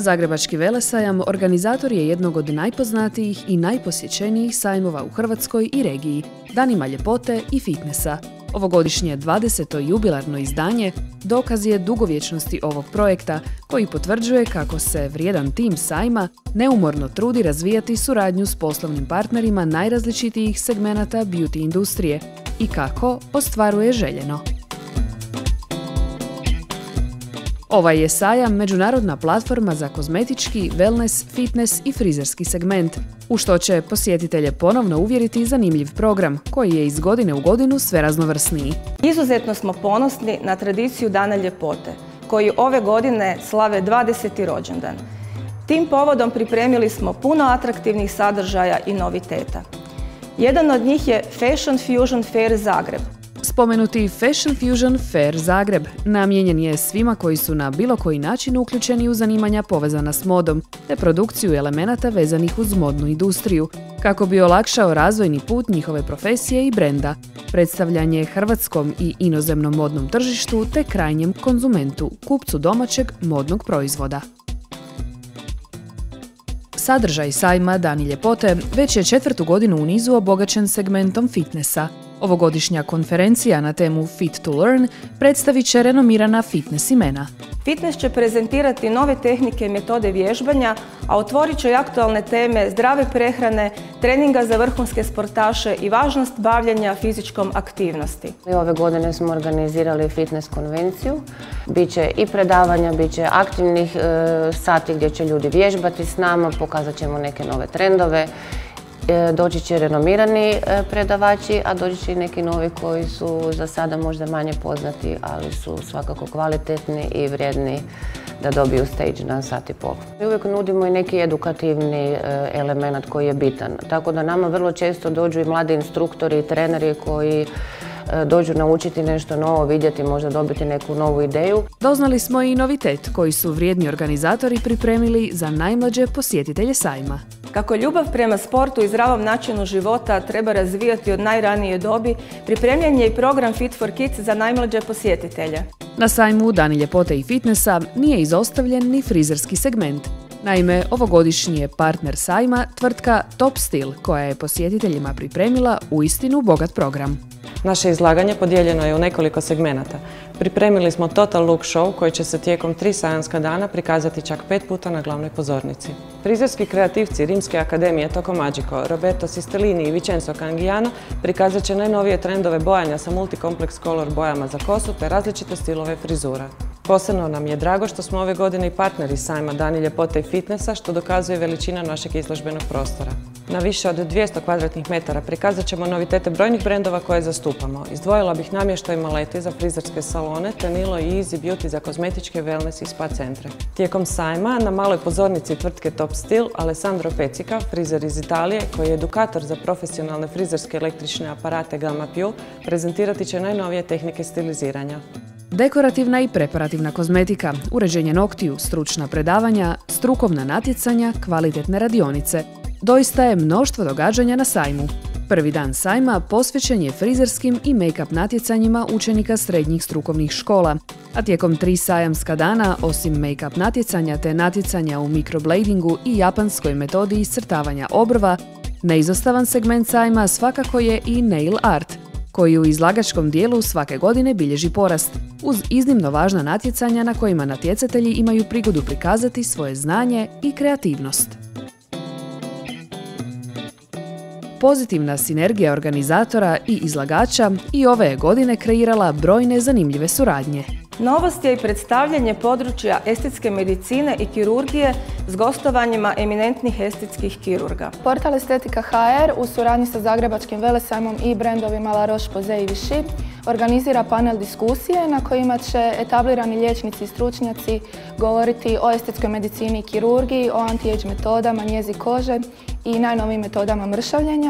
Zagrebački velesajam organizator je jednog od najpoznatijih i najposjećenijih sajmova u Hrvatskoj i regiji, Danima ljepote i fitnessa. Ovogodišnje 20. jubilarno izdanje dokaz je dugovječnosti ovog projekta koji potvrđuje kako se vrijedan tim sajma neumorno trudi razvijati suradnju s poslovnim partnerima najrazličitijih segmenata beauty industrije i kako ostvaruje željeno. Ovaj je sajam međunarodna platforma za kozmetički, wellness, fitness i frizerski segment, u što će posjetitelje ponovno uvjeriti zanimljiv program, koji je iz godine u godinu sve raznovrsniji. Izuzetno smo ponosni na tradiciju Dana ljepote, koji ove godine slave 20. rođendan. Tim povodom pripremili smo puno atraktivnih sadržaja i noviteta. Jedan od njih je Fashion Fusion Fair Zagreb. Spomenuti Fashion Fusion Fair Zagreb namijenjen je svima koji su na bilo koji način uključeni u zanimanja povezana s modom te produkciju elemenata vezanih uz modnu industriju, kako bi olakšao razvojni put njihove profesije i brenda, predstavljanje hrvatskom i inozemnom modnom tržištu te krajnjem konzumentu, kupcu domaćeg modnog proizvoda. Sadržaj sajma Dani ljepote već je 4. godinu u nizu obogaćen segmentom fitnessa. Ovogodišnja konferencija na temu Fit to Learn predstavit će renomirana fitness imena. Fitness će prezentirati nove tehnike i metode vježbanja, a otvorit će i aktualne teme zdrave prehrane, treninga za vrhunske sportaše i važnost bavljenja fizičkom aktivnosti. Ove godine smo organizirali fitness konvenciju. Biće i predavanja, biće aktivnih sati gdje će ljudi vježbati s nama, pokazat ćemo neke nove trendove. Doći će renomirani predavači, a doći će i neki novi koji su za sada možda manje poznati, ali su svakako kvalitetni i vrijedni da dobiju stage na sat i pol. Mi uvijek nudimo i neki edukativni element koji je bitan, tako da nama vrlo često dođu i mladi instruktori i treneri koji dođu naučiti nešto novo, vidjeti, možda dobiti neku novu ideju. Doznali smo i novitet koji su vrijedni organizatori pripremili za najmlađe posjetitelje sajma. Kako ljubav prema sportu i zdravom načinu života treba razvijati od najranije dobi, pripremljen je i program Fit for Kids za najmlađe posjetitelje. Na sajmu Dani ljepote i fitnessa nije izostavljen ni frizerski segment. Naime, ovogodišnji je partner sajma tvrtka Top Stil, koja je posjetiteljima pripremila uistinu bogat program. Naše izlaganje podijeljeno je u nekoliko segmenata. Pripremili smo Total Look Show koji će se tijekom 3 sajamska dana prikazati čak 5 puta na glavnoj pozornici. Frizerski kreativci Rimske akademije Tocco Magico, Roberto Sistellini i Vincenzo Cangiano prikazat će najnovije trendove bojanja sa multi-complex color bojama za kosu te različite stilove frizura. Posebno nam je drago što smo ove godine i partneri sajma Dani ljepote i fitnessa, što dokazuje veličina našeg izložbenog prostora. Na više od 200 kvadratnih metara prikazat ćemo novitete brojnih brendova koje zastupamo. Izdvojila bih namještaj Maleti za frizerske salone te Nilo i Easy Beauty za kozmetičke, wellness i spa centre. Tijekom sajma na maloj pozornici tvrtke Top Stil Alessandro Pecika, frizer iz Italije koji je edukator za profesionalne frizerske električne aparate Gamma Piu, prezentirati će najnovije tehnike stiliziranja. Dekorativna i preparativna kozmetika, uređenje noktiju, stručna predavanja, strukovna natjecanja, kvalitetne radionice. Doista je mnoštvo događanja na sajmu. Prvi dan sajma posvećen je frizerskim i make-up natjecanjima učenika srednjih strukovnih škola, a tijekom 3 sajamska dana, osim make-up natjecanja te natjecanja u mikrobladingu i japanskoj metodi iscrtavanja obrva, neizostavan segment sajma svakako je i nail art, koji u izlagačkom dijelu svake godine bilježi porast, uz iznimno važna natjecanja na kojima natjecatelji imaju prigodu prikazati svoje znanje i kreativnost. Pozitivna sinergija organizatora i izlagača i ove je godine kreirala brojne zanimljive suradnje. Novost je i predstavljanje područja estetske medicine i kirurgije s gostovanjima eminentnih estetskih kirurga. Portal Estetika HR u suradnji sa Zagrebačkim velesajmom i brendovima La Roche-Posay i Vichy organizira panel diskusije na kojima će etablirani liječnici i stručnjaci govoriti o estetskoj medicini i kirurgiji, o anti-age metodama, njezi kože i najnovijim metodama mršavljenja,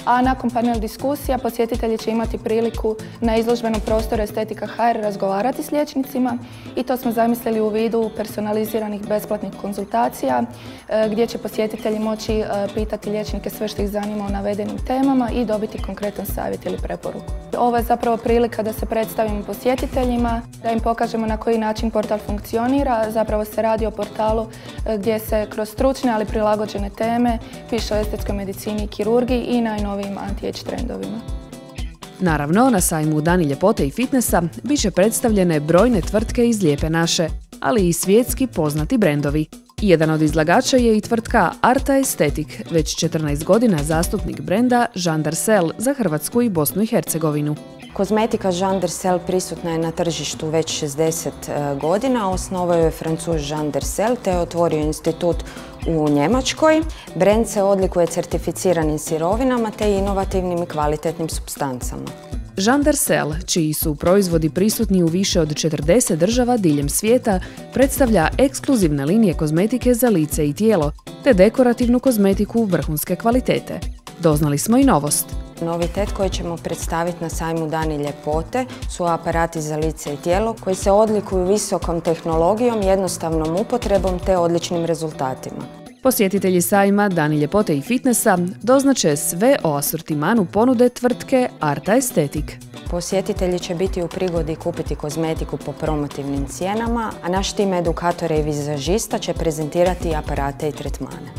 a nakon panel diskusija posjetitelji će imati priliku na izložbenom prostoru Estetika HR razgovarati s liječnicima i to smo zamislili u vidu personaliziranih besplatnih konzultacija gdje će posjetitelji moći pitati liječnike sve što ih zanima o navedenim temama i dobiti konkretan savjet ili preporuku. Ovo je zapravo prilika da se predstavimo posjetiteljima, da im pokažemo na koji način portal funkcionira. Zapravo se radi o portalu gdje se kroz stručne ali prilagođene teme piše o estetskoj medicini i kirurgiji i najnovijim anti-age trendovima. Naravno, na sajmu Dani ljepote i fitnessa bit će predstavljene brojne tvrtke iz Lijepe naše, ali i svjetski poznati brendovi. Jedan od izlagača je i tvrtka Arta Estetic, već 14 godina zastupnik brenda Jean Darcel za Hrvatsku i Bosnu i Hercegovinu. Kozmetika Jean Darcel prisutna je na tržištu već 60 godina. Osnovao je Francuz Jean Darcel te je otvorio institut u Njemačkoj. Brend se odlikuje certificiranim sirovinama te inovativnim i kvalitetnim supstancama. Jean Darcel, čiji su proizvodi prisutni u više od 40 država diljem svijeta, predstavlja ekskluzivne linije kozmetike za lice i tijelo, te dekorativnu kozmetiku vrhunske kvalitete. Doznali smo i novost. Novitet koji ćemo predstaviti na sajmu Dani ljepote su aparati za lice i tijelo koji se odlikuju visokom tehnologijom, jednostavnom upotrebom te odličnim rezultatima. Posjetitelji sajma Dani ljepote i fitnessa doznače sve o asortimanu ponude tvrtke Arta Estetic. Posjetitelji će biti u prigodi kupiti kozmetiku po promotivnim cijenama, a naš tim edukatora i vizažista će prezentirati aparate i tretmane.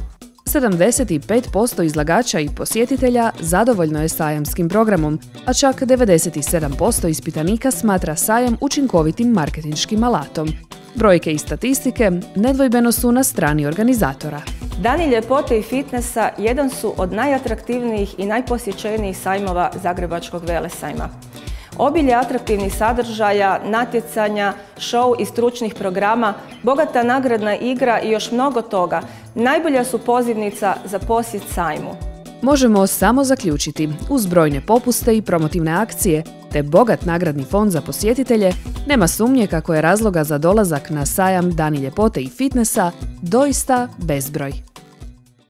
75% izlagača i posjetitelja zadovoljno je sajamskim programom, a čak 97% ispitanika smatra sajam učinkovitim marketinškim alatom. Brojke i statistike nedvojbeno su na strani organizatora. Dani ljepote i fitnessa jedan su od najatraktivnijih i najposjećenijih sajmova Zagrebačkog velesajma. Obilje atraktivnih sadržaja, natjecanja, show i stručnih programa, bogata nagradna igra i još mnogo toga najbolja su pozivnica za posjet sajmu. Možemo samo zaključiti, uz brojne popuste i promotivne akcije, te bogat nagradni fond za posjetitelje, nema sumnje kako je razloga za dolazak na sajam Dani ljepote i fitnessa doista bezbroj.